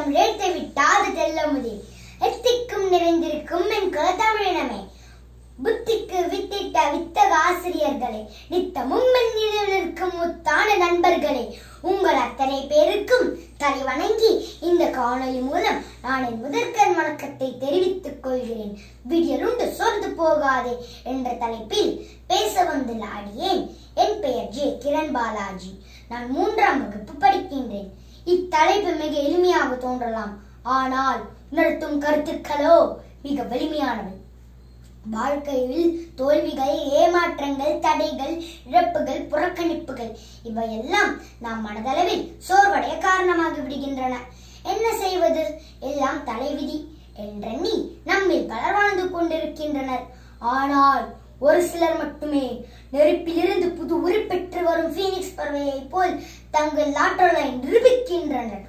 உள்ளம் இழைத்து விட்டாது தெல்லமுதே எத்திக்கும் நிறைந்திருக்கும் என் குலத்தமிழினமே புத்திக்கு வித்திட்ட வித்தக ஆசிரியர்களே நித்தமும் நினைவில் இருக்கும் முத்தான நண்பர்களே உங்கள் அத்தனை பேருக்கும் தலை வணங்கி இந்த காணொலி மூலம் நான் என் முதற்கண் வணக்கத்தை தெரிவித்துக் கொள்கிறேன். விடியலுண்டு சொர்ந்து போகாதே என்ற தலைப்பில் பேச வந்துள்ள அடியேன். என் பெயர் ஜே கிரண் பாலாஜி. நான் 3ஆம் வகுப்பு படிக்கின்றேன். இத்தலைப்பு மிக எளிமையாக தோன்றலாம், ஆனால் உணர்த்தும் கருத்துக்களோ மிக வலிமையானவை. வாழ்க்கையில் தோல்விகள், ஏமாற்றங்கள், தடைகள், இழப்புகள், புறக்கணிப்புகள் இவையெல்லாம் நாம் மனதளவில் சோர்வடைய காரணமாகி விடுகின்றன. என்ன செய்வது? எல்லாம் தலைவிதி என்றெண்ணி நம்மில் பலர் வாழ்ந்து கொண்டிருக்கின்றனர். ஆனால் ஒரு சிலர் மட்டுமே நெருப்பிலிருந்து புது உருப்பெற்று வரும் பீனிக்ஸ் பறவையை போல் தங்கள் ஆற்றலை நிரூபிக்கின்றனர்.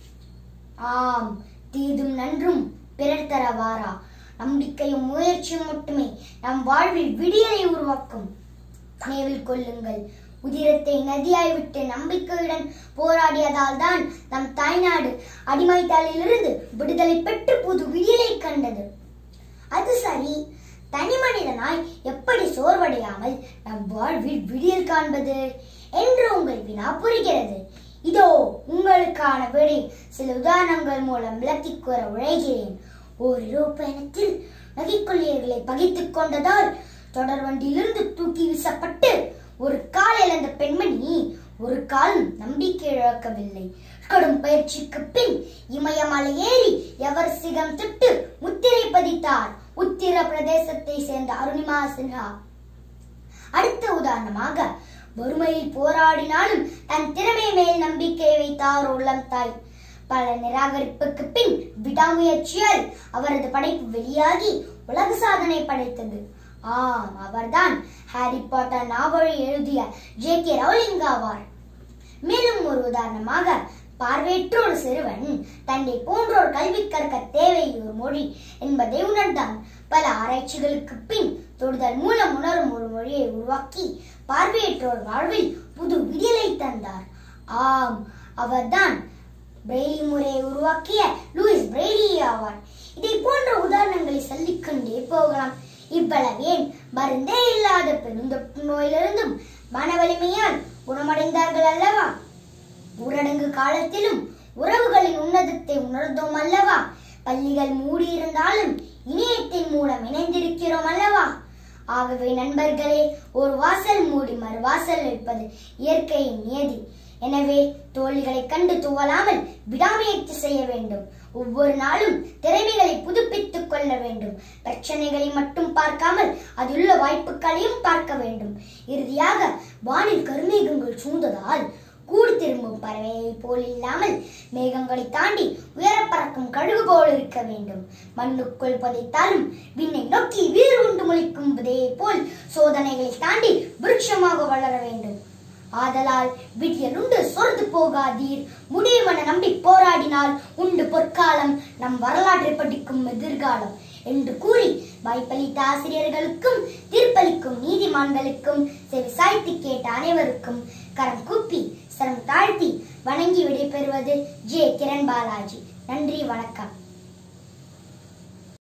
ஆம், தீதும் நன்றும் பிறர் தரவாரா? நம்பிக்கையும் முயற்சியும் மட்டுமே நம் வாழ்வில் விடியலை உருவாக்கும். நினைவில் கொள்ளுங்கள், உதிரத்தை நதியாய் விட்டு நம்பிக்கையுடன் போராடியதால் தான் நம் தாய்நாடு அடிமைத்தாளிலிருந்து விடுதலை பெற்று புது விடியலை கண்டது. அது சரி, தனி மனிதனாய் எப்படி சோர்வடையாமல் நம் வாழ்வில் விடியல் காண்பது என்று உங்கள் வினா புரிகிறது. இதோ உங்களுக்கான விடை சில உதாரணங்கள் மூலம் விளக்கிக் கூற உழைகிறேன். ஓரிரவு பயணத்தில் நகைக்கொள்ளையர்களை பகைத்துக் கொண்டதால் தொடர் வண்டியிலிருந்து தூக்கி வீசப்பட்டு ஒரு கால் இழந்த பெண்மணி ஒரு காலம் நம்பிக்கை இழக்கவில்லை. கடும் பயிற்சிக்கு பின் இமயமலை ஏறி எவரெஸ்டிடம் தொட்டு முத்திரை பதித்தார் உத்திர பிரதேசத்தை சேர்ந்த அருணிமா சின்ஹா. அடுத்த உதாரணமாக, வறுமையில் போராடினாலும் தன் திறமை மேல் நம்பிக்கை வைத்தார் உள்ளம் தாய். பல நிராகரிப்புக்கு பின் விடாமுயற்சியால் அவரது படைப்பு வெளியாகி உலக சாதனை படைத்தது. ஆம், அவர்தான் ஹாரி பாட்டர் நாவலை எழுதிய J.K. ரவுலிங் ஆவார். மேலும் ஒரு உதாரணமாக, பார்வையற்ற ஒரு சிறுவன் தன்னை போன்றோர் கல்வி கற்க தேவை ஒரு மொழி என்பதை உணர்ந்தான். பல ஆராய்ச்சிகளுக்கு பின் தொடுதல் மூலம் உணரும் ஒரு மொழியை உருவாக்கி பார்வையற்றோர் வாழ்வில் புது விடியலை தந்தார். ஆம், அவர்தான் பிரெய்லி முறையை உருவாக்கிய லூயிஸ் பிரெய்லி ஆவார். இதை போன்ற உதாரணங்களை சொல்லிக்கொண்டே போகலாம். இவ்வளவேன், மருந்தே இல்லாத பெருந்தொற்று நோயிலிருந்தும் மன வலிமையால் குணமடைந்தார்கள் அல்லவா? ஊரடங்கு காலத்திலும் உறவுகளின் உன்னதத்தை உணர்ந்தோம் அல்லவா? பள்ளிகள் மூடியிருந்தாலும் இணையத்தின் மூலம் இணைந்திருக்கிறோம் அல்லவா? ஆகவே நண்பர்களே, ஒரு வாசல் மூடி மறு வாசல் இருப்பது இயற்கையின் நியதி. எனவே தோல்விகளை கண்டு துவளாமல் விடாமுயற்சி செய்ய வேண்டும். ஒவ்வொரு நாளும் திறமைகளை புதுப்பித்துக் கொள்ள வேண்டும். பிரச்சனைகளை மட்டும் பார்க்காமல் அதிலுள்ள வாய்ப்புகளையும் பார்க்க வேண்டும். இறுதியாக, வானில் கருமேகங்கள் சூழ்ந்ததால் கூடு திரும்பும் பறவையை போல் இல்லாமல் மேகங்களை தாண்டி உயர பறக்கும் கழுகு போல் இருக்க வேண்டும். மண்ணுக்குள் புதைத்தாலும் விண்ணை நோக்கி வீறு உண்டு முளைக்கும் விதையை போல் சோதனைகளை தாண்டி விருட்சமாக வளர வேண்டும். ஆதலால் விடியலுண்டு சொர்ந்து போகாதீர், முடியுமென நம்பி போராடினால் உண்டு பொற்காலம், நம் வரலாற்றை படிக்கும் எதிர்காலம் என்று கூறி வாய்ப்பளித்த ஆசிரியர்களுக்கும் தீர்ப்பளிக்கும் நீதிமான்களுக்கும் செவி சாய்த்து கேட்ட அனைவருக்கும் கரம் கூப்பி சரம் தாழ்த்தி வணங்கி விடைபெறுவது ஜே கிரண் பாலாஜி. நன்றி, வணக்கம்.